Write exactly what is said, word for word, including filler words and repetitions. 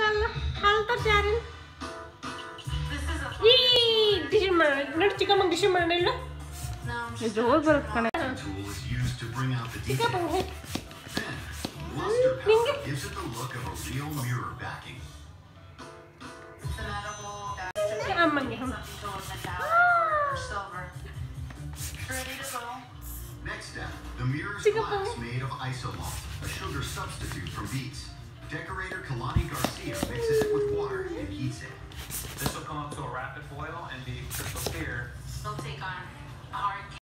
la halta jarin. Ee, dish mana? Not chicken mang dish mana nila? ये जो वो बर्फ का Tool is used to bring out the Chicken detail. mang hai. Then, luster powder gives it the look of a real mirror backing. Ah, mang hai. Next step, the mirror's Chicken glass pong. made of isomalt, a sugar substitute from beets. Decorator Kalani Garcia mixes it with water and heats it. This will come up to a rapid boil and be crystal clear. They'll take on a hard